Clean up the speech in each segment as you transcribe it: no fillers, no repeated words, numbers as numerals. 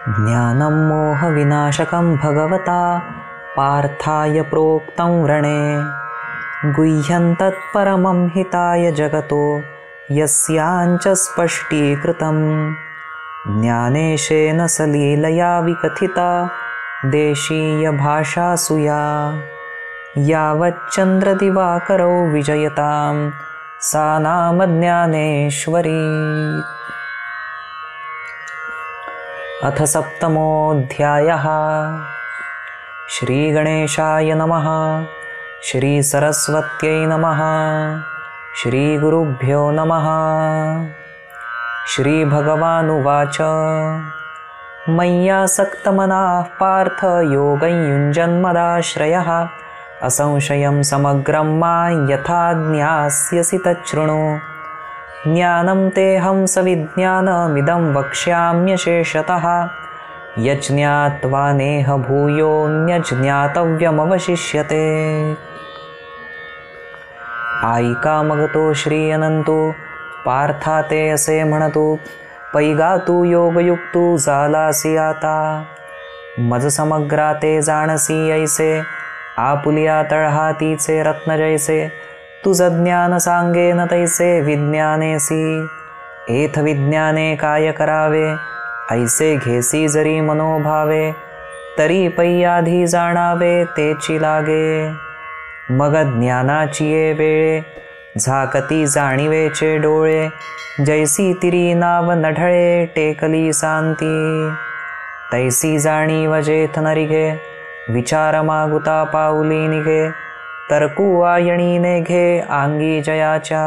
ज्ञानं मोहविनाशकं भगवता पार्थाय प्रोक्तं व्रणे गुह्यं तत्परमं हिताय जगतो यस्याञ्च स्पष्टीकृतं ज्ञानेशेन सलीलया विकथिता देशीयभाषासु या यावच्चन्द्रदिवाकरौ विजयतां सा नाम ज्ञानेश्वरी। अथ सप्तमोऽध्यायः। श्रीगणेशाय नमः। श्रीसरस्वत्यै नमः। श्रीगुरुभ्यो नमः। श्रीभगवानुवाच मय्यासक्तमनाः पार्थ योगं युञ्जन्मदाश्रयः असंशयं समग्रं मां यथा ज्ञास्यसि तच्छृणु। ज्ञानं तेऽहं सविज्ञानमिदं वक्ष्याम्यशेषतः यज्ज्ञात्वा नेह भूयोऽन्यज्ञातव्यमवशिष्यते। ऐकामगतो श्री अनंतो पार्था ते असे म्हणतो पैगा तू योगयुक्तू झालासी आता मज समग्रा ते जाणसी ऐसे आपुलिया तळहातीचे रत्न जैसे तुझ ज्ञान सांगेन तैसे विज्ञानेसी एथ विज्ञाने काय करावे ऐसे घेसी जरी मनोभावे तरी पैयाधी जाणावे तेची लागे मग ज्ञानाची ये वेळे झाकती जाणीवेचे डोळे जैसी तिरी नाव नढळे टेकली सांती तैसी जाणीव जेथ नरिघे विचार मागुता पाऊली निघे तर्कू आयणीने घे आंगी जयाच्या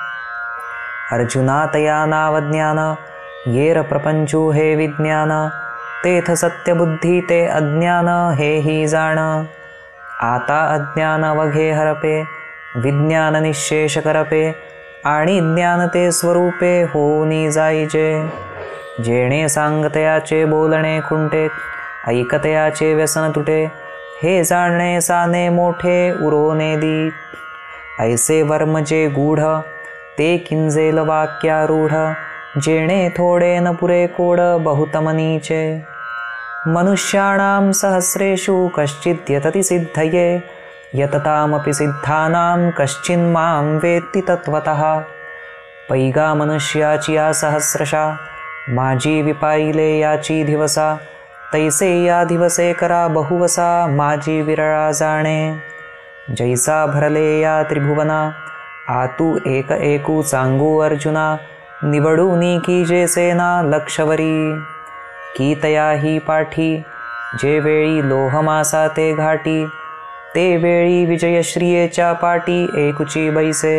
अर्जुना तया नाव ज्ञान येर प्रपंचू हे विज्ञान तेथ सत्यबुद्धी ते अज्ञान हे ही जाण आता अज्ञान वघे हरपे विज्ञान निशेष करपे आणि ज्ञान ते स्वरूपे होनी जाईजे जेणे सांगतयाचे बोलणे खुंटे ऐकतयाचे व्यसन तुटे हे जाणणे साने मोठे उरोने दी ऐसे वर्म जे गूढ ते किंजेल वाक्यारूढ जेणे थोडे न पुरे कोड बहुत मनीचे मनुष्याणां सहस्रेषु कश्चित् यतति सिद्धये यततामपि सिद्धानां कश्चिन्मां वेत्ति तत्त्वतः पैगा मनुष्याची या सहस्रशा माझी विपाईले याची दिवसा तैसे या दिवसे करा बहुवसा माझी विरळा जाणे जैसा भरले या त्रिभुवना आतू एक एकू चांगू अर्जुना निवडूनी की जे सेना लक्षवरी की तया ही पाठी जे वेळी लोहमासा ते घाटी ते वेळी विजयश्रियेच्या पाटी एकुची बैसे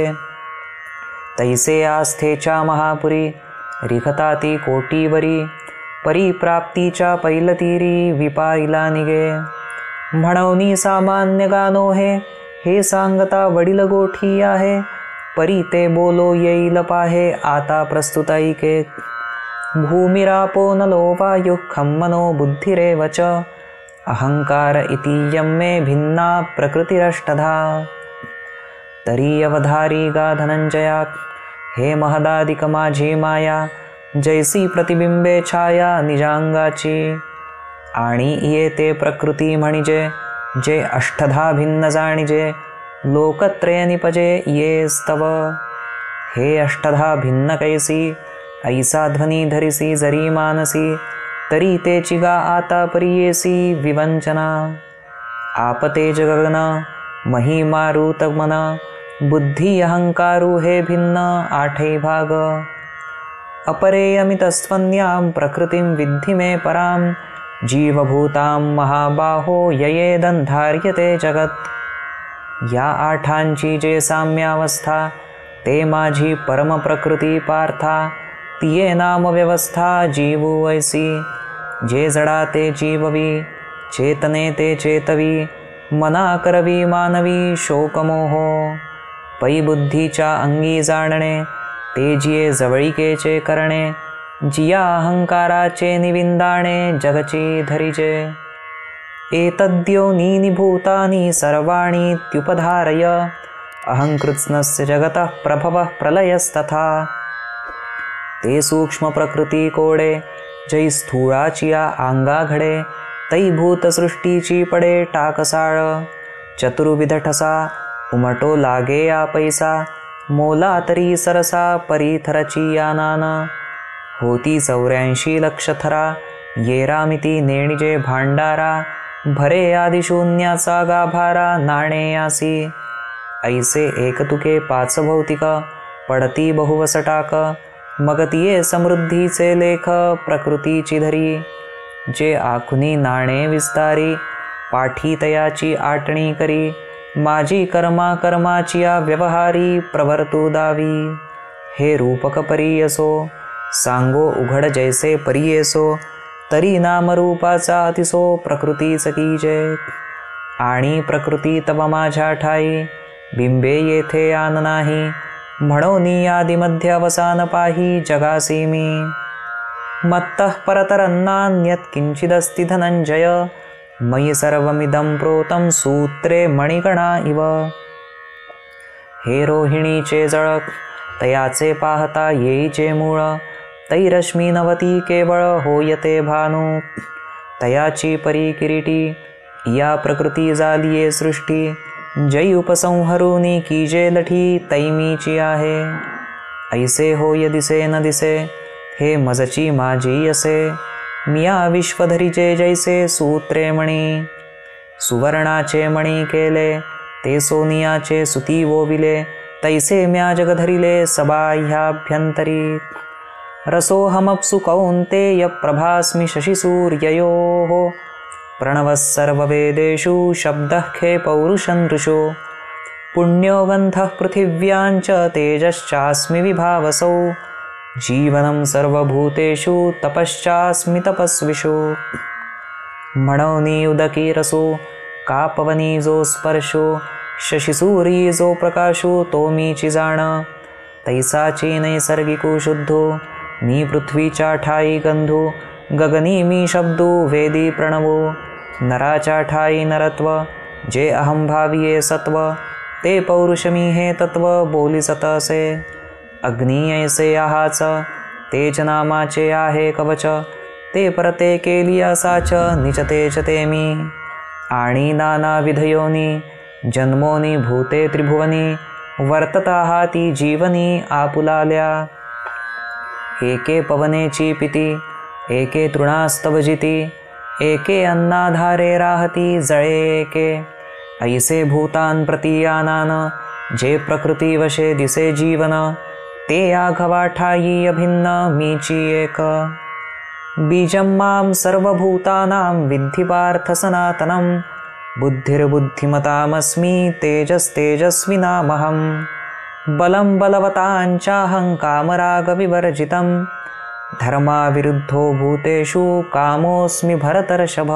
तैसे आस्थेच्या महापुरी रिखताती कोटीवरी परिप्राप्तीच्या पैलतीरी विपाईला निगे म्हणवनी सामान्य गानो हे सांगता वडील गोठी आहे परी ते बोलो येईल पाहे आता प्रस्तुत ऐके भूमिरापो नलो वायुः खं मनो बुद्धिरेव च अहंकार इतीयं मे भिन्ना प्रकृतिरष्टधा तरी अवधारी गा धनंजया हे महदादिक माझी माया जैसी प्रतिबिंबे छाया निजांगाची आणि येते प्रकृती म्हणजे जे अष्टधा भिन्न जाणिजे लोकत्रय निपजे ये स्तव हे अष्टधा भिन्न कैसी ऐसा ध्वनी धरिसी जरी मानसी तरी तेची गा आता परियेसी विवंचना आपते जगगन महिमारुत मन बुद्धी अहंकारू हे भिन्न आठे भाग अपरेयमितस्त्वन्यां प्रकृतिं विद्धि मे परां जीवभूतां महाबाहो ययेदन्धार्यते जगत् या आठांची जे साम्यावस्था ते माझी परम प्रकृती पार्था तिये नाम व्यवस्था जीवू ऐसी जे जडा ते जीववी चेतने ते चेतवी मना करवी मानवी शोकमोहो पै बुद्धीच्या अंगी जाणणे ते जिये जवळिकेचे करणे जिया अहंकाराचे निविंदाणे जगची धरिजे एतद्योनीनि भूतानि सर्वाणीत्युपधारय अहंकृत्स्नस्य जगतः प्रभवः प्रलयस्तथा ते सूक्ष्म प्रकृती कोडे जै स्थूळाचिया आंगा घडे तै भूतसृष्टीची पडे टाकसाळ चतुर्विध ठसा उमटो लागे या पैसा मोला तरी सरसा परीथरची या नान होती 84 लक्ष थरा येरामिती नेणिजे भांडारा भरे आदि शून्याचा गाभारा नाणे यासी ऐसे एकतुके 5 भौतिक पडती बहुवसटाक मगतिये समृद्धीचे लेख प्रकृतीची धरी जे आखुनी नाणे विस्तारी पाठी तयाची आटणी करी माझी कर्मा कर्माची या व्यवहारी प्रवर्तू दावी हे रूपक परियसो सांगो उघड जैसे परियसो तरी नामरूपाचा अतिसो प्रकृतीच कीजे आणि प्रकृती तव माझ्या ठाई बिंबे येथे आन नाही म्हणोनी आदिमध्य अवसान पाही जगासी मी मत्तः परतरन्नान्यत् किंचिदस्ति धनंजय मयि सर्वमिदं प्रोतं सूत्रे मणिगणा इव हे रोहिणीचे जळक तयाचे पाहता येईचे मूळ तै रश्मी नवती केवळ होयते भानू तयाची परी किरीटी या प्रकृती जालिये सृष्टी जै उपसंहरुनी कीजे लठी तैमीची आहे ऐसे होय दिसे न दिसे हे मजची माझी असे मिया विश्वधरीचे जैसे सूत्रे मणी सुवर्णाचे मणी केले ते सोनियाचे सुती वोविले तैसे म्या जगधरिले सबाह्याभ्यंतरी रसोहमप्सु कौन्तेय प्रभास्मि शशिसूर्ययोः प्रणवः सर्ववेदेषु शब्दः खे पौरुषं ऋषो पुण्यो गन्धः पृथिव्याञ्च तेजश्चास्मि विभावसौ जीवनं सर्वभूतेषु तपश्चास्मि तपस्विषु म्हणोनी उदकी रसो कापवनी जो स्पर्शो शशिसूरी जो प्रकाशो तो मीची जाण तैसाची नैसर्गिको शुद्धो मी पृथ्वीच्या ठाई गंधो गगनी मी शब्दो वेदी प्रणवो नराच्या ठाई नरत्व जे अहं भाविये सत्व ते पौरुषमी हे तत्व बोली सतसे अग्नी ऐसे आहाच तेज नामाचे आहे कवच ते परते केली असाच निचतेच ते मी आणि नाना विधयोनी जन्मोनी भूते त्रिभुवनी वर्तता हाती जीवनी आपुलाल्या एके पवनेची पिती एके तृणास्तवजिती एके अन्नाधारे राहती जळे एके ऐसे भूतान प्रतियानान जे प्रकृती वशे दिसे जीवन ते आघवा ठाई अभिन्न मीची एक बीजं मां सर्वभूतानां विद्धि पार्थ सनातनं बुद्धिर्बुद्धिमतामस्मि तेजस्तेजस्विनामहं बलं बलवताञ्चाहं कामरागविवर्जितं धर्माविरुद्धो भूतेषु कामोऽस्मि भरतर्षभ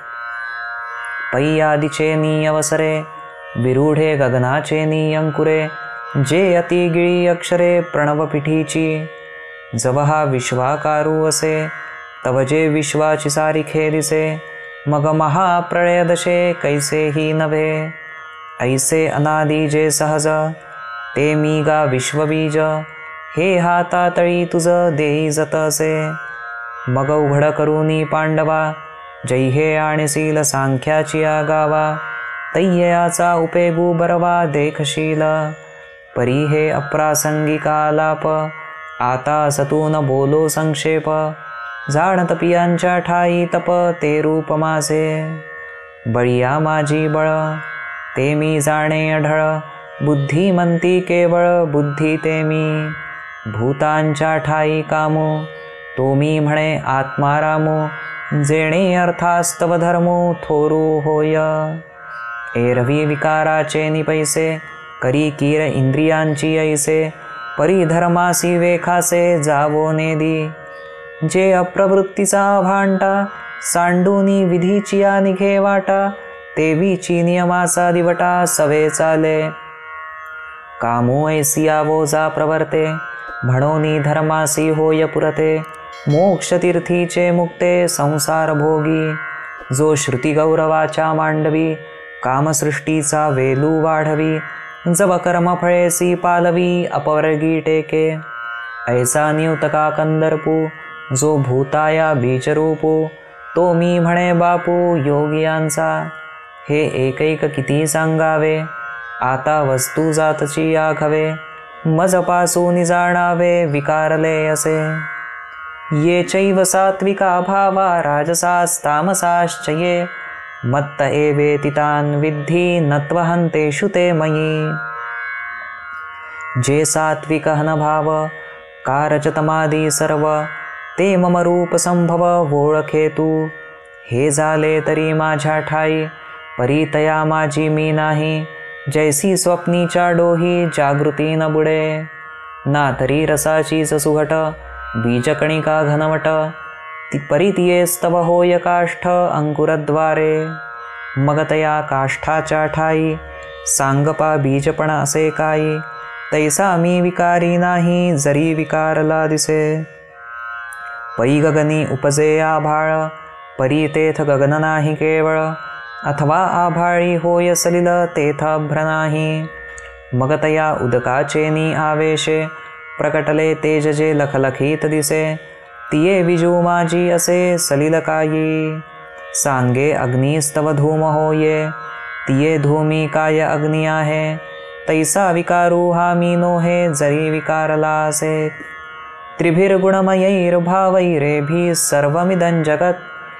पैयादिचे नीयवसरे विरूढे गगनाचे नीयंकुरे जे अतिगिळी अक्षरे प्रणवपिठीची जवहा विश्वाकारू असे तव जे विश्वाची सारिखे दिसे मग महाप्रळय दशे कैसेही नभे ऐसे अनादि जे सहज ते मी गा विश्वबीज हे हातातळी तुझ देई जतसे मग उघड करूनी पांडवा जै हे आणीसील सांख्याची आगावा तय्याचा उपेगू बरवा देखशील परी हे अप्रासंगिकालाप आता सतून बोलो संक्षेप जाणत पियांच्या ठाई तप ते रूप माझे बळिया माझी बळ ते मी जाणे अढळ बुद्धिमंती केवळ बुद्धी ते मी भूतांच्या ठाई कामो तो मी म्हणे आत्मारामो जेणे अर्थास्तव धर्मो थोरू होय एरवी विकाराचे निपैसे करी कीर इंद्रियांची ऐसे परिधर्मासी वेखासे जावो नेदी जे अप्रवृत्तीचा भांटा सांडूनी विधीची निघे वाटा तेवीची नियमाचा दिवटा सवे चाले कामो ऐसी आवोजा प्रवर्ते म्हणोनी धर्मासी होय पुरते मोक्षतीर्थीचे मुक्ते संसार भोगी जो श्रुती गौरवाच्या मांडवी कामसृष्टीचा वेलू वाढवी जव कर्मफळेसी पालवी अपवर्गी टेके ऐसा नियुतका कंदर्पू जो भूताया बीजरूपू तो मी म्हणे बापू योगियांचा. हे एकैक किती सांगावे आता वस्तू जातची आघवे. मजपासून जाणावे विकारले असे. ये चैव सात्विका भावा राजसास्तामसाश्च ये. मत्त एवेति तान् विद्धि नत्वहन्तेषु ते मयि. जे सात्विक हन भाव कारजतमादी सर्व ते मम रूप संभव ओळखे तू. हे झाले तरी माझ्या ठाई परितया माझी मी नाही. जैसी स्वप्नीच्या डोही जागृती न बुडे. ना तरी रसाचीच सुघट बीजकणिका घनवट. ती परितियेस्तव होय काष्ठ अंकुरद्वारे. मग तया काष्ठाच्या ठाई सांगपा बीजपण असे काही. तैसा मी विकारी नाही जरी विकारला दिसे. पै गगनी उपजे आभाळ परी तेथ गगन नाही केवळ. अथवा आभाळी होय सलिल तेथ अभ्र नाही. मग तया उदकाचेनी आवेशे प्रकटले तेज जे लखलखीत दिसे. तिये विजू माझी असे सलिल कायी. सांगे अग्निस्तव धूम होये तिये धूमी काय अग्नि आहे. तैसा विकारू हा मी नोहे जरी विकारला असे. त्रिभिर्गुणमयैर्भावैरेभिः सर्वमिदं जगत्.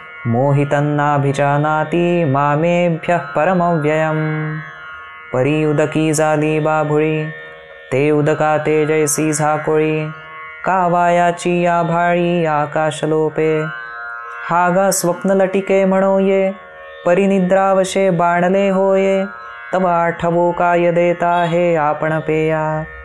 मोहितन्नाभिजानाति मामेभ्यः परमव्ययम्. परी उदकी झाली बाभुळी ते उदका ते जैसी झाकोळी. कावायाची आभाळी आकाशलोपे. हागा स्वप्नलटिके म्हणोये परिनिद्रावशे बाणले होये. तब आठवो काय देता हे आपण पेया.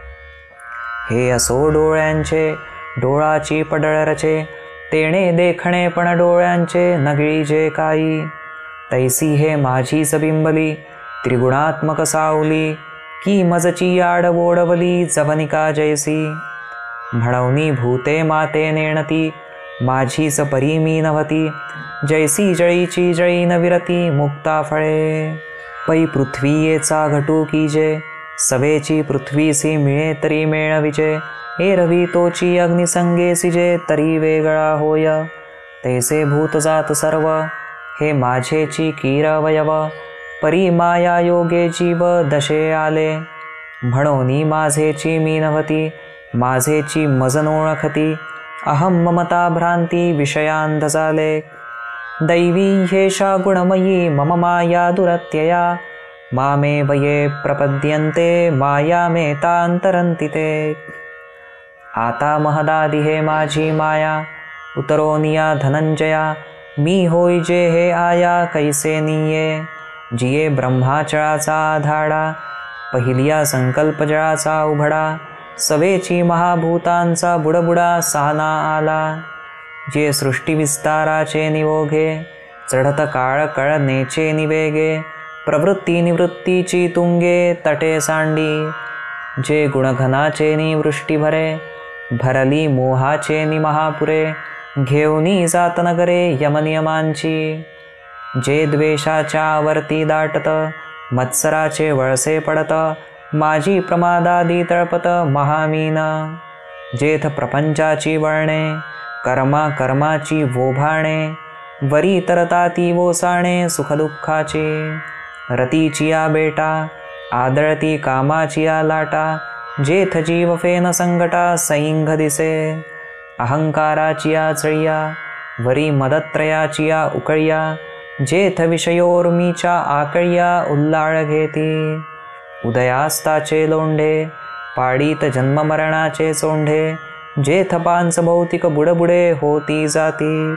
हे असो डोळ्यांचे डोळाची पडळ रचे. तेणे देखणे पण डोळ्यांचे नगळी जे काही. तैसी हे माझी सबिंबली त्रिगुणात्मक सावली. की मजची आडवोडवली जवनिका जैसी. म्हणवनी भूते माते नेणती माझीच परी मी नव्हती. जैसी जळीची जळी न विरती मुक्ता फळे. पै पृथ्वीयेचा घटू कीजे सवेची पृथ्वीसी मिळे तरी मेळविजे. एरवी तोची अग्निसंगे सिजे तरी वेगळा होय. तैसे भूतजात सर्व हे माझेची कीरवयव. परी माया योगे जीव दशे आले. म्हणोनी माझेची मी नव्हती माझेची मज नोळखती. अहम ममता भ्रांती विषयांध झाले. दैवी ह्येषा गुणमयी मम माया दुरत्यया. मामे वये प्रपद्यन्ते माया मे तांतरन्ति ते. आता महदादी हे माझी माया उतरोनिया धनंजया. मी होय जे हे आया कैसे निये. जिये ब्रह्माचळाचा आधाडा पहिलिया संकल्पजळाचा उभडा. सवेची महाभूतांचा बुडबुडा साना आला. जे सृष्टिविस्ताराचे निवोघे चढत काळ कळनेचे निवेगे. प्रवृत्ती निवृत्तीची तुंगे तटे सांडी. जे गुणघनाचे निवृष्टी भरे भरली मोहाचे नि महापुरे. घेऊनी जात नगरे यमनियमांची. जे द्वेषाच्या आवर्ती दाटत मत्सराचे वळसे पडत. माझी प्रमादादी तळपत महामीन. जेथ प्रपंचाची वळणे कर्मा कर्माची वोभाणे. वरी तरताती वोसाणे सुखदुःखाची. रतीची या बेटा आदळती कामाची या लाटा. जेथ जीव फेन संकटा सैंघ दिसे. अहंकाराची या चळिया वरी मदत्रयाची या उकळिया. जेथ विषयोर्मीच्या आकळिया उल्लाळ घेती. उदयास्ताचे लोंढे पाडीत जन्ममरणाचे चोंढे. जेथ पांच भौतिक बुडबुडे होती जाती.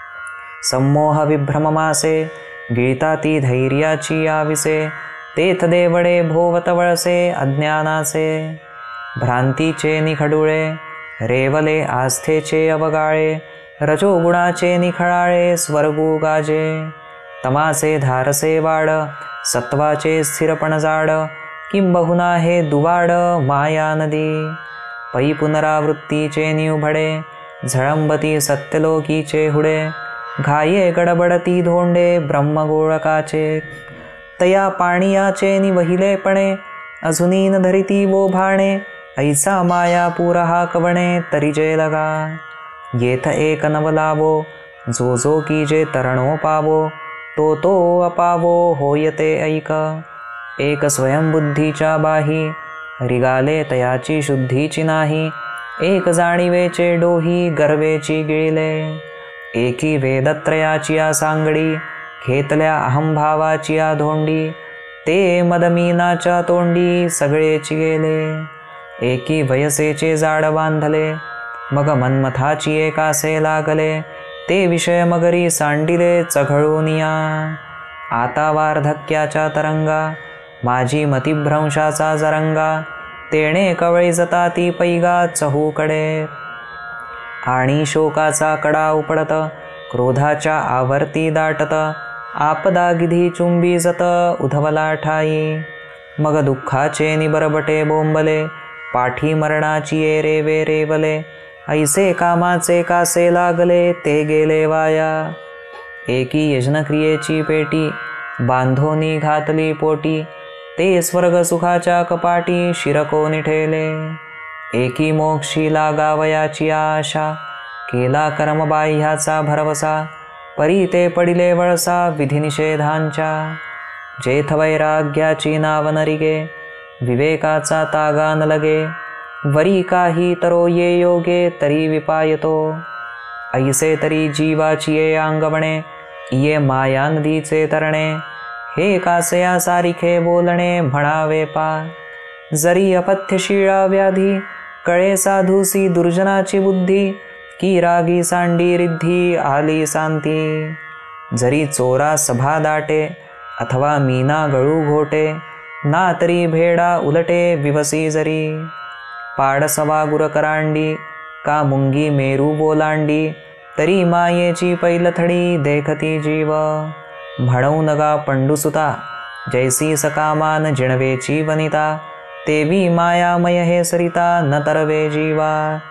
संमोह विभ्रम मासे गिळताती धैर्याची आविसे. तेथ देवडे भोवत वळसे अज्ञानाचे. भ्रांतीचे निखडुळे रेवले आस्थेचे अवगाळे. रजोगुणाचे निखळाळे स्वर्गू गाजे. तमाचे धारसे वाड सत्वाचे स्थिरपण जाड. किंबहुना हे दुवाड माया नदी. पै पुनरावृत्तीचे निउभडे झळंबती सत्यलोकीचे हुडे. घाये गडबडती धोंडे ब्रह्मगोळकाचे. तया पाणियाचे निवहिलेपणे अजुनी न धरिती वो भाणे. ऐसा मायापूर हा कवणे तरी जे लगा. येथ एक नवलावो, जो जो कीजे तरणो पावो, तो अपावो होयते ऐक. एक स्वयंबुद्धीच्या बाही, रिगाले तयाची शुद्धीची नाही. एक जाणीवेचे डोही, गर्वेची गिळले. एकी वेदत्रयाची सांगडी, घेतल्या अहंभावाची धोंडी. ते मदमीनाच्या तोंडी, सगळेची गेले. एकी वयसेचे जाड बांधले, मग मन्मथाची एकासे लागले. ते विषय मगरी सांडिले चघळूनिया. आता वार्धक्याच्या तरंगा, माझी मतिभ्रंशाचा जरंगा. तेणे कवळी जता ती पैगा चहूकडे. आणि शोकाचा कडा उपडत, क्रोधाच्या आवर्ती दाटत. आपदा गिधी चुंबी जत, उधवला ठाई. मग दुःखाचे निबरबटे बोंबले, पाठी मरणाची रेवे रेवले. ऐसे कामाचे कासे लागले, ते गेले वाया. एकी यज्ञक्रियेची पेटी, बांधोनी घातली पोटी. ते स्वर्ग सुखाच्या कपाटी, शिरकोनी ठेले. एकी मोक्षी लागावयाची आशा, केला कर्मबाह्याचा भरवसा. परी ते पडिले वळसा, विधिनिषेधांच्या. जेथ वैराग्याची नाव नरिगे, विवेकाचा तागा न लगे. वरी काही तरो ये योगे, तरी विपायतो. ऐसे तरी जीवाची ये अंगवणे, ये माया नदीचे तरणे. हे कासया सारिखे बोलणे, म्हणावे पा. जरी अपथ्यशीळा व्याधी, कळे साधूसी दुर्जनाची बुद्धी. की रागी सांडी रिद्धी, आली सांती. जरी चोरा सभा दाटे, अथवा मीना गळू घोटे. ना तरी भेडा उलटे, विवसी जरी. पाडसवा गुरकरांडी, का मुंगी मेरू बोलांडी. तरी मायेची पैलथडी, देखती जीव. म्हणून गा पंडुसुता, जैसी सकामान जिणवेची वनिता. तेवी मायामय हे सरिता, न तरवे जीवा.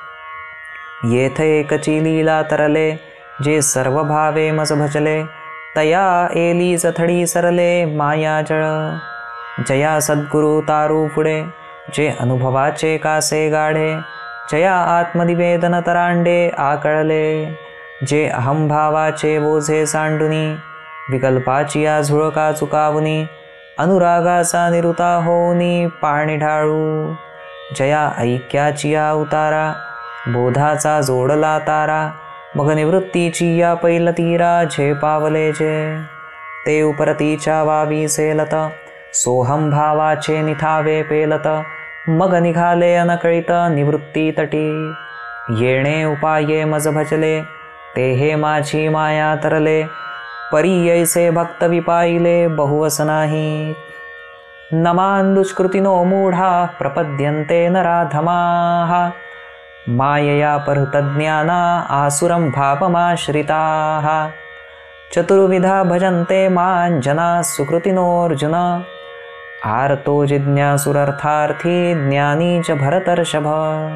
येथ एकची लीला तरले, जे सर्व भावे मज भजले. तया एली चथडी सरले, माया जळ. जया सद्गुरु तारू पुढे, जे अनुभवाचे कासे गाढे. जया आत्मनिवेदन तरांडे आकळले. जे अहंभावाचे बोझे सांडुनी, विकल्पाची झुळका चुकावुनी. अनुरागाचा निरुता होऊनी, पाणी ढाळू. जया ऐक्याची उतारा, बोधाचा जोडला तारा. मग निवृत्तीची या पैलतीरा, झेपावले जे. ते उपरतीच्या वावी सेलत, सोहम भावाचे निथावे पेलत. मग निघाले अनकळित, निवृत्ती तटी. येणे उपाये मज भजले, ते हे माझी माया तरले. परी ऐसे भक्त विपाईले, बहुवस नाही. नमान दुष्कृतिनो मूढा, प्रपद्यन्ते नराधमाः. मायया परतज्ञाना, आसुरं भावमाश्रिताः. चतुर्विधा भजन्ते मां जना, सुकृतिनोऽर्जुन. आर्तो जिज्ञासुरर्थार्थी, ज्ञानी च भरतर्षभ.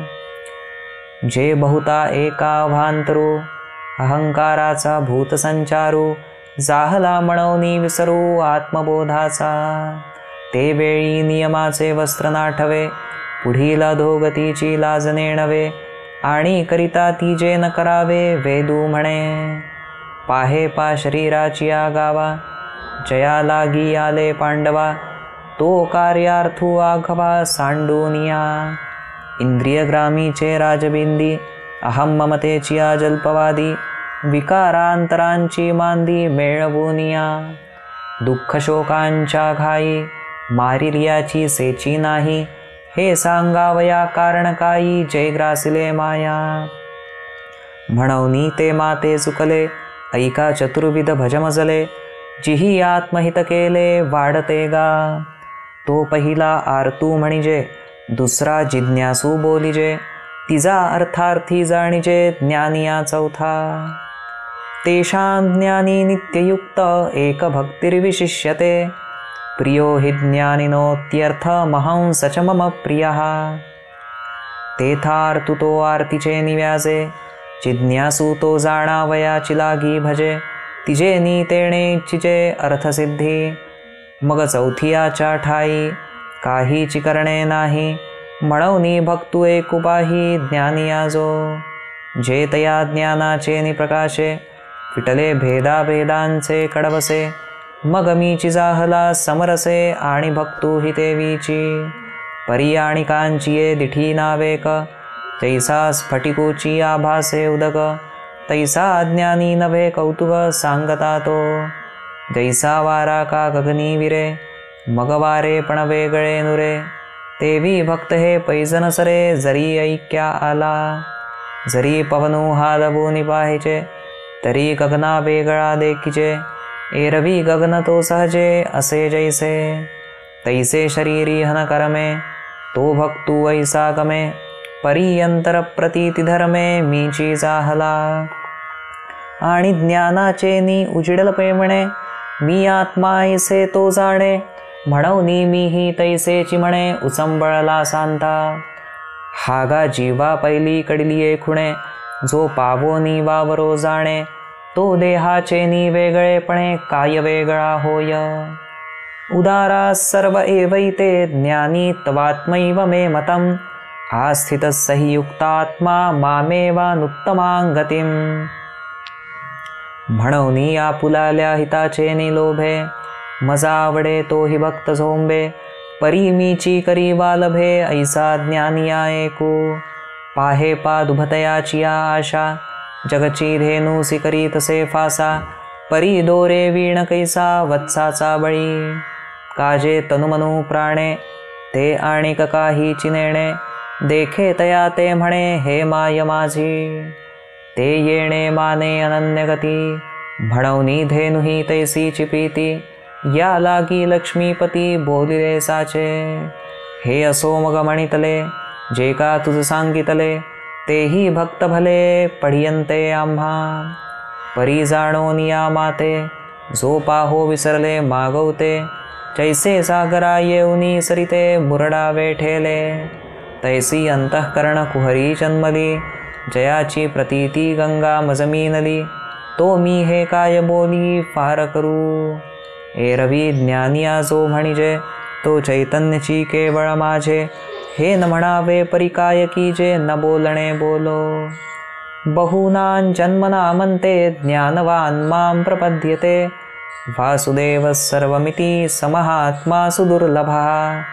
जे बहुता एका भांतरू, अहंकाराचा भूतसंचारू. जाहला म्हणूनी विसरू, आत्मबोधाचा. ते वेळी नियमाचे वस्त्र नाठवे, पुढील अधोगतीची लाज नेणवे. आणि करिता ती जे न करावे, वेदू म्हणे. पाहे पा शरीराची गावा, जया लागी आले पांडवा. तो कार्यार्थू आघवा, सांडूनिया. इंद्रियग्रामीचे राजबिंदी, अहम ममतेची जल्पवादी. विकारांतरांची मांदी, मेळवूनिया. दुःख शोकांच्या घाई, मारिर्याची सेची नाही. हे सांगावया कारण काही, जय ग्रासिले माया. म्हणूनी ते माते चुकले, ऐका चतुर्विध भजमजले. जिही आत्महित केले, वाढते गा. तो पहिला आरतू म्हणिजे, दुसरा जिज्ञासू बोलिजे. तिजा अर्थार्थी जाणिजे, ज्ञानिया चौथा. तेषां ज्ञानी नित्ययुक्त, एक भक्तिर्विशिष्यते. प्रियो हि ज्ञानिनोत्यर्थ, महंस च मम प्रियः. तेथार्तु तो आरतीचे निव्याजे, जिज्ञासू तो जाणावयाची लागी भजे. तिजे नीतेणे इच्छिचे अर्थसिद्धी. मग चौथियाच्या ठाई, काहीची करणे नाही. म्हणूनी भक्तू एक उपाही, ज्ञानिया जो. जे तया ज्ञानाचे निप्रकाशे विटले भेदाभेदांचे कडवसे मग मीची जाहला समरसे आणि भक्तू हितेवीची परी आणि कांचिये दिठी नावेक तैसा स्फटिकोची आभासे उदक तैसा अज्ञानी नभे कौतुक सांगता तो जैसा वारा का गगनी विरे मग वारे पण वेगळे नुरे तेवी भक्त हे पैजन सरे जरी ऐक्या आला जरी पवनू हालवू निपाहिचे तरी गगना वेगळा देखिचे एरवी गगन तो सहजे असे जैसे तैसे शरीरी हन करमे तो भक्तू ऐसा गमे परियंतर प्रतीती धर्मे मीची जाहला आणि ज्ञानाचे नी उजिडल प्रेमणे मी आत्मा ऐसे तो जाणे म्हणवनी मीही तैसेची म्हणे उचंबळला सांता हागा जीवा पहिली कडलिये खुणे जो पावोनी वावरो जाणे तो देहाचे नी वेगळेपणे काय वेगळा होय उदारा सर्व एवैते ज्ञानी तवात्मैव मे मतम आस्थितः सहि युक्तात्मा मामेवानुत्तमां गतिम म्हणवनी आपुलाल्या हिताचे निलोभे मजा आवडे तो हि भक्त झोंबे परी मीची करी वालभे ऐसा ज्ञानिया ऐकू पाहे पादुभतयाची आशा जगची धेनुसी करी तसे फासा परी दोरे वीण कैसा वत्साचा बळी काजे तनुमनु प्राणे ते आणिक काही चिनेणे देखे तया ते म्हणे हे माय माझी ते येणे माने अनन्य गती म्हणवनी धेनुही तैसीची प्रीती या लागी लक्ष्मीपती बोलिले साचे हे असो मग म्हणितले जे का तुझ सांगितले तेही भक्त भले पढियंते आम्हा परी जाणो निया माते जो पाहो विसरले मागवते जैसे सागरा येऊनी सरिते मुरडावे ठेले तैसी अंतःकरण कुहरी जन्मली जयाची प्रतीती गंगा मजमीनली तो मी हे काय बोली फार करू एरवी ज्ञानिया जो म्हणिजे तो चैतन्यची केवळ माझे हे न म्हणावे परी काय कीजे न बोलणे बोलो बहुनां जन्मना म्हणते ज्ञानवान मां प्रपद्यते वासुदेव सर्वमिती समहात्मा सुदुर्लभा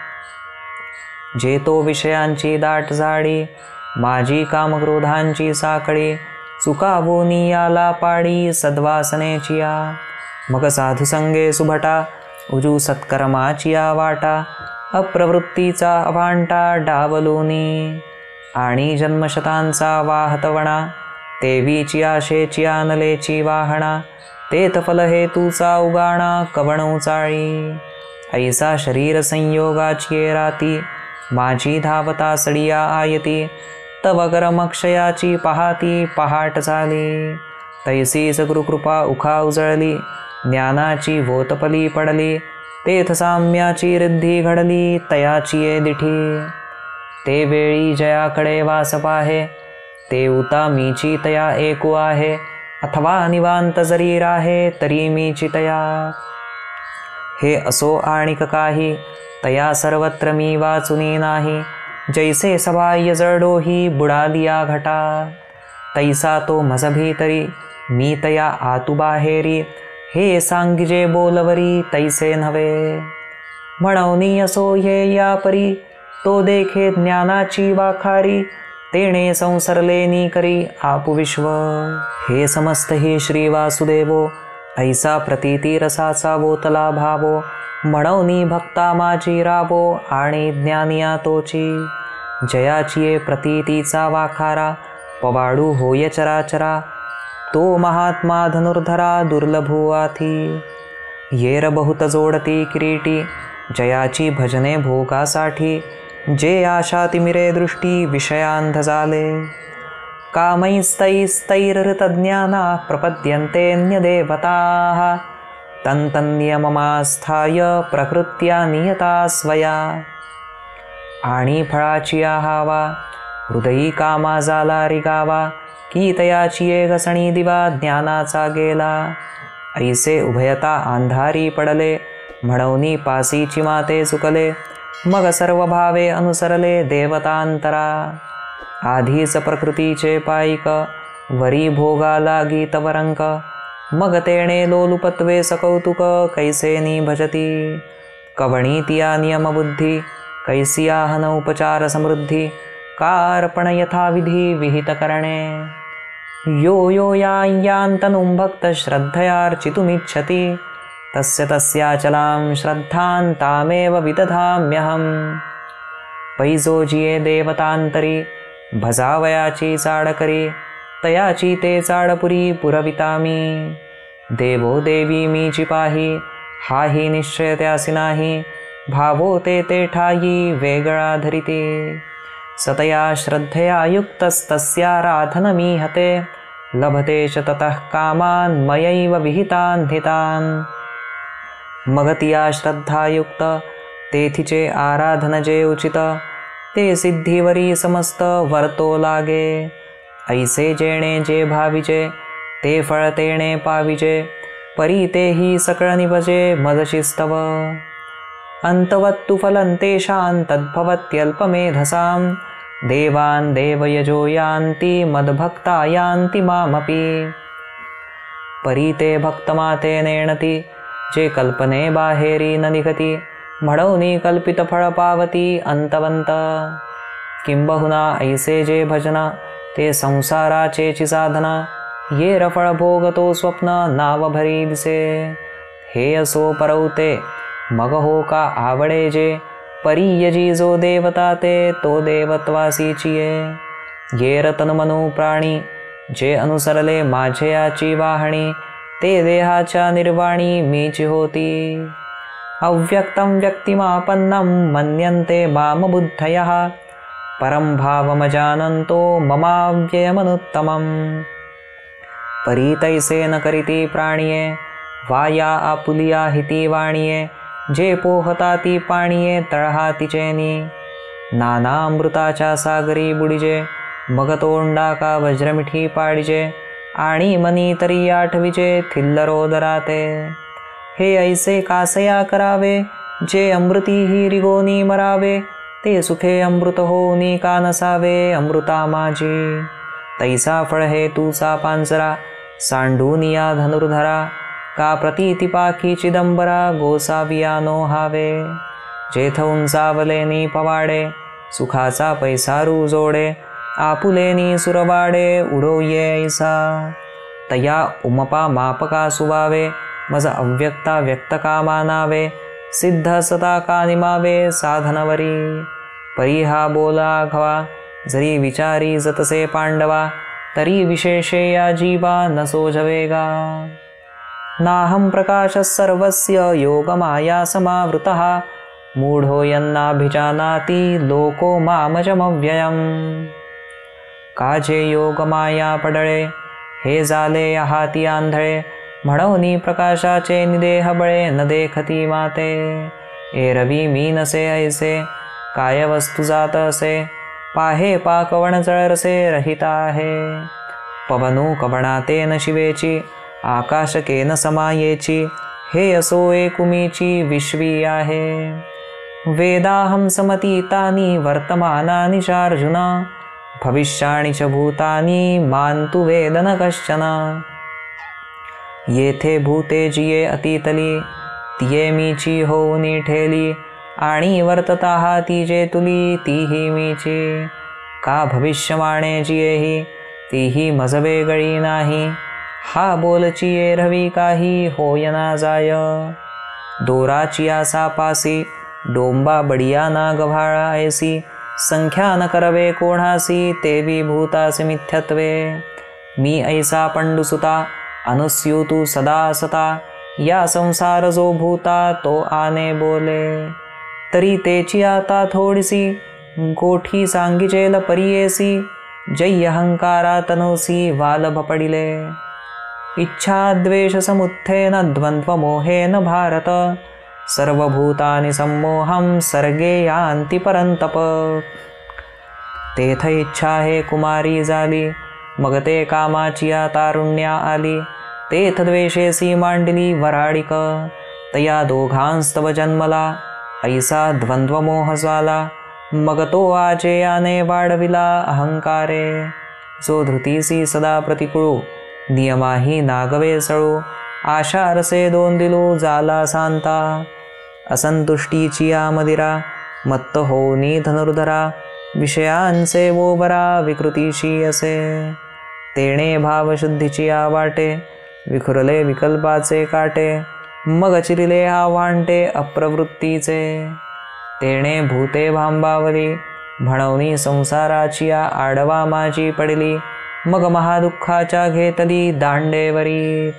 जे तो विषयांची दाट झाडी माझी कामक्रोधांची साखळी चुकावोनी याला पाडी सद्वासनेचिया मग साधुसंगे सुभटा उजू सत्कर्माचिया वाटा अप्रवृत्तीचा अभांटा डावलोनी आणि जन्मशतांचा वाहतवणा तेवीची आशेची आनलेची वाहणा तेथ फल हेतूचा उगाणा कवणू चाळी ऐसा शरीर संयोगाची राती माझी धावता सडिया आयती तव कर्मक्षयाची पहाती पहाट झाली तैसीच गुरुकृपा उखा उजळली ज्ञानाची वोतपली पडली तेथ साम्याची रिद्धी घडली तयाची ये दिठी ते वेळी जयाकडे वास पाहे ते उता मीची तया एकू आहे अथवा निवांत जरी राहे तरी मीची तया हे असो आणिक काही तया सर्वत्र मी वाचुनी नाही जैसे सबाह्य जडोही बुडालिया घटा तैसा तो मज भीतरी मी तया आतु बाहेरी हे सांगिजे बोलवरी तैसे नव्हे म्हणवनी असो ये या परी तो देखे ज्ञानाची वाखारी तेणे संसरलेनी करी आपु विश्व हे समस्त ही श्री वासुदेवो ऐसा प्रतीती रसाचा बोतला भावो म्हणवनी भक्ता माझी रावो आणि ज्ञानिया तोची जयाची ये प्रतीतीचा वाखारा पवाडू होय चराचरा तो महात्मा धनुर्धरा दुर्लभो आथी येर बहुत जोडती किरीटी जयाची भजने भोगासाठी जे आशा तिमिरे दृष्टी विषयांध झाले कामैस्तैस्तैरृतज्ञाना प्रपद्यन्तेऽन्यदेवताः तन्तन्नियममास्थाय प्रकृत्या नियता स्वया आणि फळाची आहावा हृदयी कामा झाला रिगावा की तयाची ये घसणी दिवा ज्ञानाचा गेला ऐसे उभयता अंधारी पडले म्हणवनी पासीची माते चुकले मग सर्व भावे अनुसरले देवतांतरा आधीच प्रकृतीचे पायिक वरी भोगा लागी तव रंक मग तेणे लोलुपत्वे सकौतुक कैसेनी भजती कवणीतिया नियमबुद्धी कैसिया हन उपचार समृद्धी कार्पण यथाविधी विहित करणे यो यो यान्तनुं भक्त श्रद्धयार्चितुमिच्छति तस्य तस्याचलां श्रद्धां तामेव विदधाम्यहम् पैजोजिये देवतांतरी भजावयाची चाडकरी तयाची ते चाडपुरी पुरवितामी देवो देवी मीची पाही हाही निश्चय त्यासी नाही भावो ते ठाई वेगळा धरिते सतया श्रद्धया युक्तस्तस्याराधनमीहते लभते च ततः कामान् मयैव विहितान् हितान् मगतिया श्रद्धायुक्त तेथिचे आराधन जे उचित ते सिद्धीवरी समस्त वर्तो लागे ऐसे जेणे जे भाविजे ते फळ तेणे पाविजे परी तेही सकळ निभजे मदशिस्तव अंतवत्तु फलं तेषां तद्भवत्यल्पमेधसां देवान् देवयजो यान्ति मद्भक्ता यान्ति मामपि परी ते भक्तमाते नेणती जे कल्पने बाहेरी न निघती म्हणूनी कल्पित फळ पावती अंतवंत किंबहुना ऐसे जे भजना ते संसाराचेची साधना ये रफळ भोगतो स्वप्न नाव भरी दिसे हे असो परवते मग हो का आवडे जे परी यजी जो देवता ते तो देवत्वासीचिये ये रतन मनु प्राणी जे अनुसरले माझे याची वाहणी ते देहाच्या निर्वाणी मीची होती अव्यक्तं व्यक्तिमापन्नं मन्यन्ते माम बुद्धयः परं भावमजानन्तो ममाव्ययमनुत्तमम् परी तैसे न करीती प्राणिये वाया आपुलिया हिती वाणिये जे पोहता ती पाणिये तळहातीचेनी नाना अमृताच्या सागरी बुडिजे मग तोंडा का वज्रमिठी पाडिजे आणि मनी तरी आठविजे थिल्लरोदराते हे ऐसे कासया करावे जे अमृती ही रिगोनी मरावे ते सुखे अमृत होनी का नसावे अमृता माझी तैसा फळ हे तुसा पांजरा सांडूनिया धनुर्धरा का प्रतीती पाखी चिदंबरा गोसाविया नो हावे जेथ उंचावलेनी पवाडे सुखाचा पैसारू जोडे आपुलेनी सुरवाडे उडो ये ऐसा तया उमपा मापका सुवावे मज अव्यक्ता व्यक्त का मानावे सिद्ध सता का निमावे साधनवरी परी हा बोला घवा जरी विचारी जतसे पांडवा तरी विशेषे या जीवा न सोजवेगा नाहं प्रकाशः सर्वस्य योगमाया समावृतः मूढो यन्नाभिजानाति लोको मामजमव्ययम् काजे योगमाया पडळे हे झाले हाती आंधळे म्हणूनी प्रकाशाचे निदेह बळे न देखती माते एरवी मी नसे ऐसे काय वस्तु जात असे पाहे पाकवण जळरसे रहिता आहे पवनु कवणाते न शिवेची आकाशकेन समायेची हे असो एकुमीची विश्वी आहे वेदाहं समतीतानि वर्तमानानि चार्जुन भविष्याणि च भूतानि मान्तु वेद न कश्चन येथे भूते जिये अतीतली तिये मीची होऊनी ठेली आणि वर्तता तिजे तुली तीही मीची का भविष्यमाणे जियेही तीही मज वेगळी नाही हा बोलची एरवी काही होय ना जाय दोराची आसा पासी डोंबा बडिया ना गव्हाळा ऐसी संख्या न करवे कोणासी तेवी भूतासी मिथ्यत्वे मी ऐसा पंडुसुता अनुस्यूतु सदा सता या संसार जो भूता तो आने बोले तरी तेची आता थोडीसी गोठी सांगिजेल परियेसी जय अहंकारा तनोसी वालभ पडिले इच्छा द्वेष समुत्थेन द्वंद्व मोहेन भारत सर्वभूतानि सम्मोहं सर्गे यान्ति परंतप तेथ इच्छा हे कुमारी झाली मग ते कामाची तारुण्या आली तेथ द्वेषेसी मांडली वराडिक तया दोघांस्तव जन्मला ऐसा द्वंद्व मोह झाला मग तो आचेयाने वाढविला अहंकारे. जो धृतीसी सदा प्रतिकूळू नियमाही नागवे सळू. आशा रसे दोन दिलो जाला सांता. असंतुष्टीची मदिरा मत्त होनी धनुर्धरा. विषयांचे वो बरा विकृतीशी असे. तेणे भावशुद्धीची वाटे विखुरले विकल्पाचे काटे. मग चिरिले वांटे अप्रवृत्तीचे. तेणे भूते भांबावली म्हणवनी संसाराची आडवा माझी पडली. मग महादुःखाच्या घेतली दांडेवरी.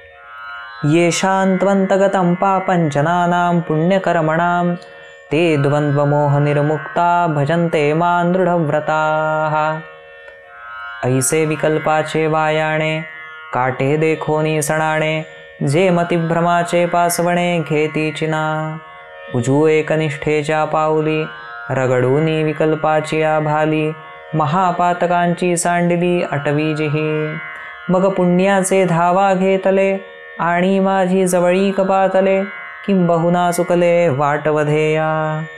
ये शांतवंतगतं पापंजनानां पुण्यकर्मणां ते द्वंद्वमोह निर्मुक्ता भजन्ते मां दृढव्रताः. ऐसे विकल्पाचे वायाणे काटे देखोनी सणाणे. जे मतिभ्रमाचे पासवणे घेती चिना. उजू एकनिष्ठेच्या पाऊली रगडूनी विकल्पाची भाली. महापातकांची सांडिली अटवी जिही. मग पुण्याचे धावा घेतले आणि माझी जवळी कपातले. किंबहुना चुकले वाटवधेया.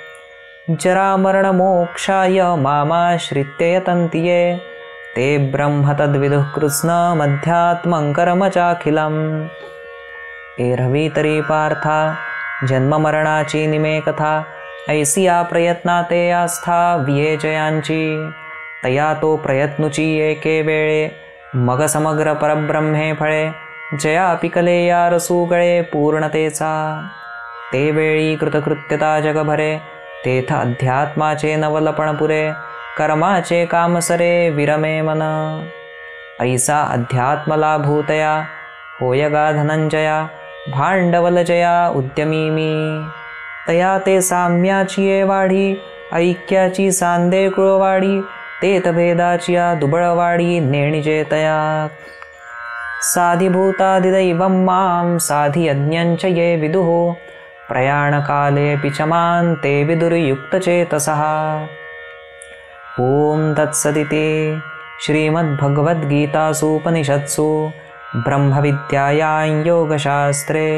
जरा मरण मोक्षाय मामाश्रित्य यतन्तिये. ते ब्रह्म तद्विदुः कृत्स्न मध्यात्मं कर्म चाखिलम्. एरवी तरी पार्था जन्म मरणाची निमे कथा. ऐसिया प्रयत्नाते आस्था वियेजयांची. तया तो प्रयत्नुची एके वेळे मग समग्र परब्रह्मे फळे. जया पिकले या रसूगळे पूर्णतेचा. ते वेळी कृतकृत्यता जगभरे. तेथ अध्यात्माचे नवलपण पुरे. कर्माचे कामसरे विरमे मन. ऐसा अध्यात्मला भूतया होयगा धनंजया. भांडवलजया उद्यमी मी. तया ते साम्याची वाढी ऐक्याची सांदे कुळवाडी. तेथ भेदाची दुबळवाडी नेणिजे तया. साधिभूतादिदैवं मां साधि यज्ञञ्च ये विदुः. प्रयाणकाले पिचमान् ते विदुर्युक्तचेतसः. ॐ तत्सदिति श्रीमद्भगवद्गीतासूपनिषत्सु ब्रह्मविद्यायां योगशास्त्रे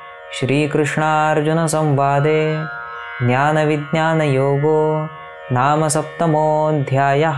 श्रीकृष्णार्जुनसंवादे ज्ञानविज्ञानयोगो नाम सप्तमोऽध्यायः.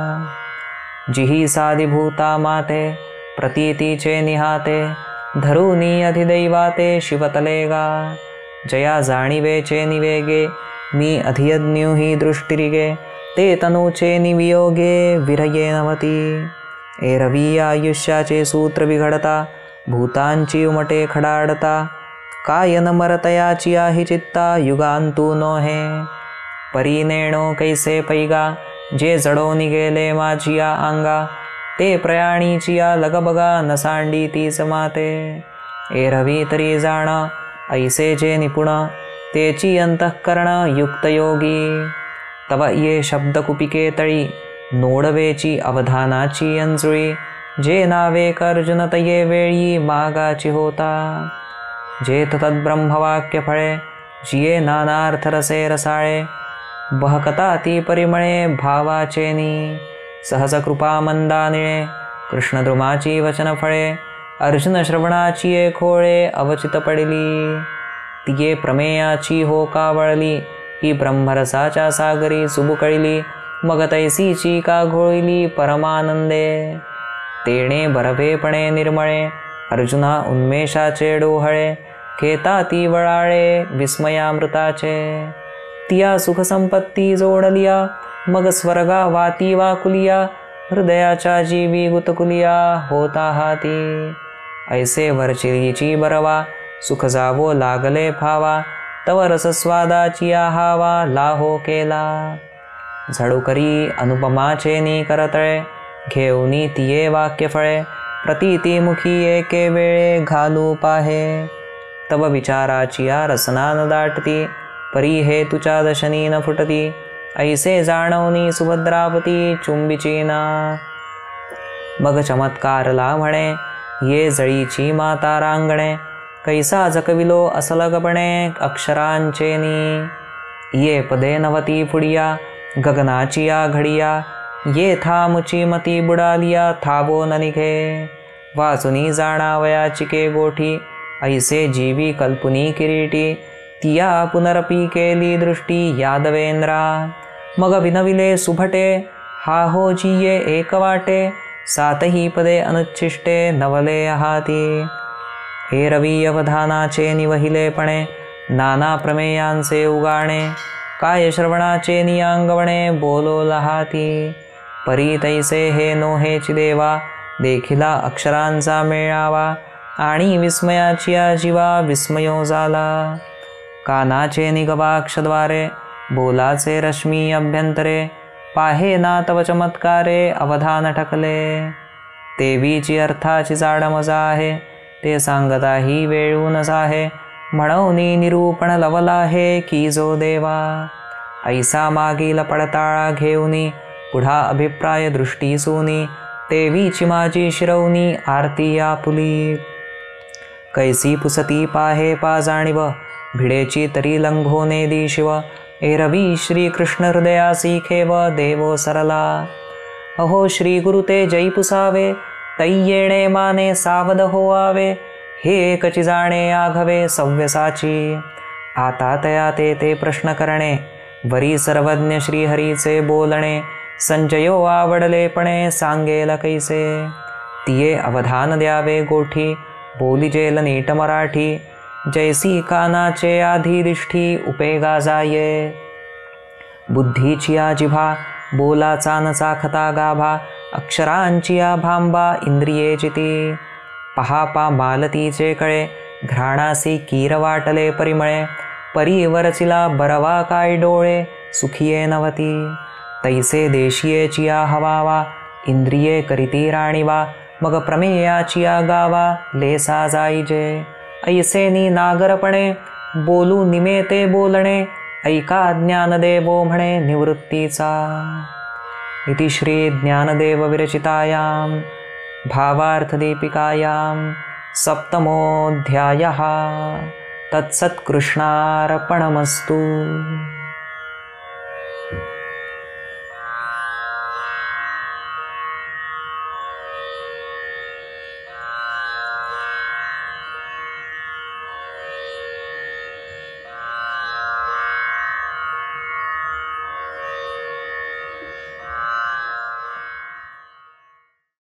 जिहि साधिभूता माते प्रतीतीचे निहाते. धरूनी अधिदैवाते शिवतलेगा. जया जाणिवेचे निवेगे मी अधियज्ञुहि दृष्टिरिगे. ते तनूचे निवियोगे विरये नवती. एरवी आयुष्याचे सूत्र बिघडता. भूतांची उमटे खडाडता. कायन मरतयाची आहि चित्ता युगांतू नोहे. परीनेणो कैसे पैगा जे जडो निगेले माझिया अंगा. ते प्रयाणीचिया लगबगा न सांडी तीच माते. एरवी तरी जाण ऐसे जे निपुण तेची अंतःकरण युक्तयोगी. तव ये शब्द कुपिके तळी नोडवेची अवधानाची अंजुळी. जे नावे कर्जुन तये वेळी मागाची होता. जेथ तद्ब्रह्मवाक्य फळे जिये नानार्थ रसे रसाळे. बहकता ती परिमळे भावाचेनी. सहज कृपा मंदानिळे कृष्णद्रुमाची वचन फळे. अर्जुन श्रवणाची खोळे अवचित पडली. तिये प्रमेयाची होका वळली. ही ब्रह्मरसाच्या सागरी सुबुकळली. मग तैसीची का घोळली परमानंदे. तेणे बरवेपणे निर्मळे अर्जुना उन्मेषाचे डोहळे. खेता ती वळाळे विस्मयामृताचे. तिया सुखसंपत्ती जोडलिया. मग स्वर्गा वाती वाकुलिया. हृदयाच्या जीवी गुतकुलिया होता हाती. ऐसे वरचिरीची बरवा सुख जावो लागले फावा. तव रसस्वादाची हावा लाहो केला. झडुकरी अनुपमाचे नी करतळे. घेऊनी तिये वाक्य फळे. प्रतीती मुखी एके वेळे घालू पाहे. तव विचाराची रसना न दाटती. परी हे तुच्या दशनी न फुटती. ऐसे जाणवनी सुभद्रावती चुंबिचीना. मग चमत्कारला म्हणे ये जळीची माता रांगणे. कैसा जकविलो असलगपणे अक्षरांचेनी. ये पदे नवती फुडिया गगनाचिया घडिया. ये थामुची मती बुडालिया थाबो न निघे. वाचुनी जाणावयाचिके गोठी. ऐसे जीवी कल्पुनी किरीटी. तिया पुनरपी केली दृष्टी यादवेंद्रा. मग विनविले सुभटे, हा हो जिये एक वाटे, सातही पदे अनुच्छिष्टे नवले आहाती. एरवी अवधानाचे निवहिलेपणे, नाना प्रमेयांचे उगाणे, काय श्रवणाचे नियांगवणे बोलो लहाती. परी तैसे हे नोहेची देवा, देखिला अक्षरांचा मेळावा, आणि विस्मयाची जीवा विस्मयो झाला. कानाचे निगवाक्षद्वारे, बोलाचे रश्मी अभ्यंतरे, पाहे ना तव चमत्कारे अवधान ठकले. तेवीची अर्थाची जाड मजा आहे, ते सांगताही वेळून आहे, म्हणूनी निरूपण लवला हे की जो देवा. ऐसा मागील पडताळा घेऊनी, पुढा अभिप्राय दृष्टीसूनी, तेवीची माझी शिरवणी आरती आपुली. कैसी पुसती पाहे पा जाणीव, भिडेची तरी लंघोने दिशिव, एरवी श्रीकृष्ण हृदयासी खेव देवो सरला. अहो श्री गुरु ते जै पुसावे, तै येणे माने सावध होवावे, हे कची जाणे आघवे सव्यसाची. आता तया ते प्रश्न करणे, वरी सर्वज्ञ श्रीहरीचे बोलणे, संजयो आवडलेपणे सांगेल कैसे. तिये अवधान द्यावे गोठी, बोलिजेल नीट मराठी, जैसी कानाचे आधी उपेगा जाये. बुद्धीची जिभा, बोलाचा न चाखता गाभा, अक्षरांची भांबा इंद्रिये चिती. पहा मालतीचे कळे, घ्राणासी कीर वाटले परिमळे, परीवरचिला बरवा काय डोळे सुखिये नवती. तैसे देशीयेची हवावा, इंद्रिये करीती राणीवा, मग प्रमेयाची गावा लेसा जाईजे. ऐसेनी नागरपणे, बोलू निमेते बोलणे, ऐका ज्ञानदेवो म्हणे निवृत्तीचा. इति श्री ज्ञानदेव विरचितायां भावार्थदीपिकायां सप्तमोऽध्यायः. तत्सत्कृष्णार्पणमस्तु.